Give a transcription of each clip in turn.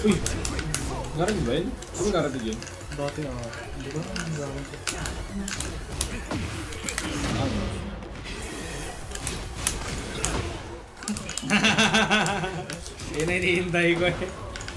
Uy! Narating ba yun? Ano narating yun? Dati hindi ko naman gawin ko. Yun ay hinihintay ko eh.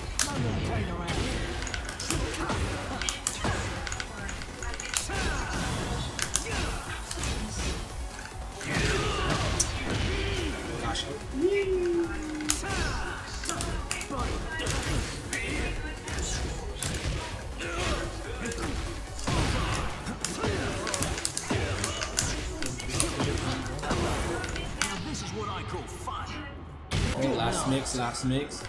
Oh, last mix.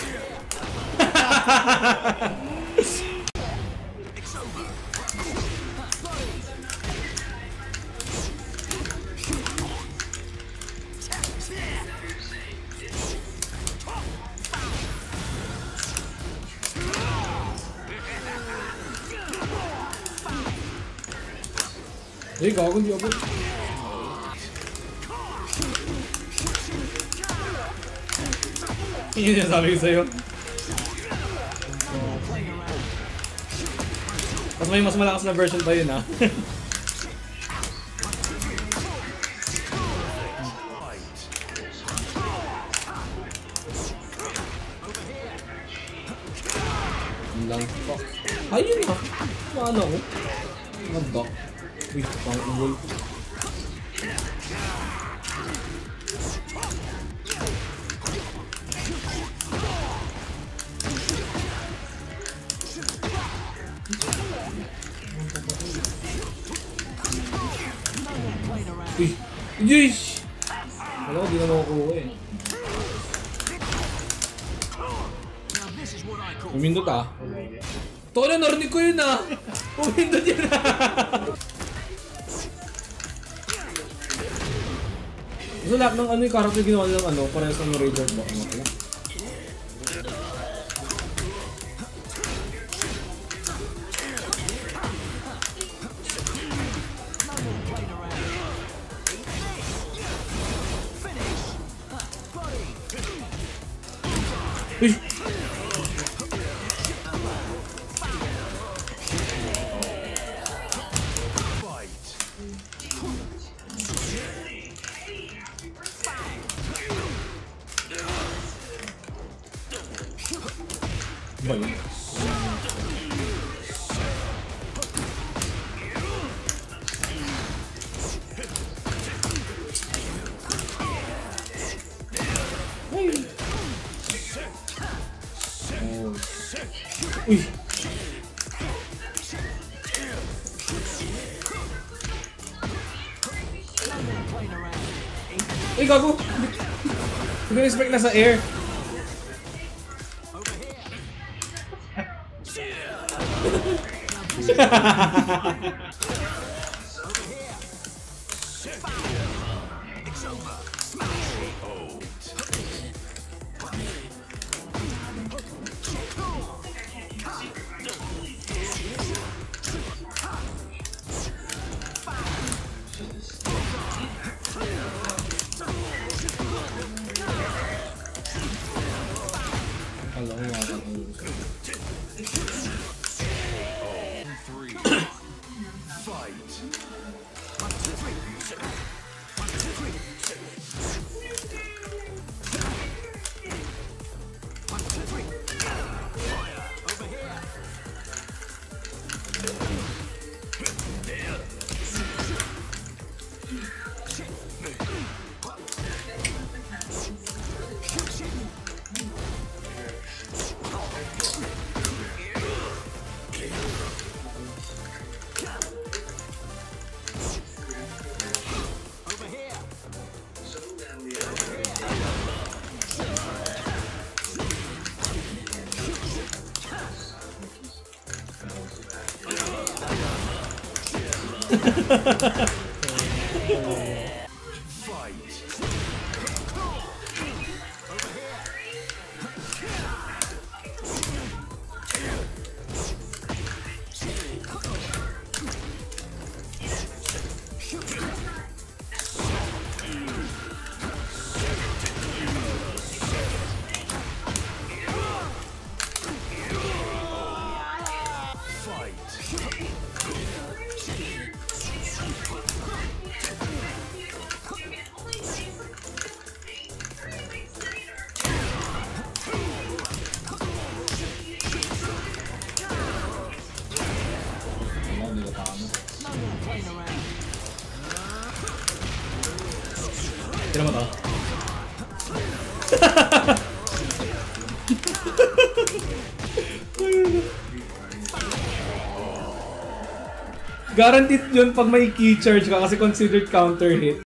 Hey, gago, hindi ako. Yun yung sabi ko sa'yo. Mas malakas na version pa yun, ha? Yun lang. Ayun, ha? Ano ako? Mag-dock. Uy, pang-ungol. Uy! Yeesh! Wala ko, di na makukuha eh. Umindot ah. Tolo, narinig ko yun ah! Umindot yun ah! So lahat ng ano yung character ginawa nilang ano, parehas ng Raider ba? Ano pala? Uy! Balik. Uy! Uy, gago! Hindi ko expect na sa air. Guaranteed yun pag may key charge ka kasi considered counter hit.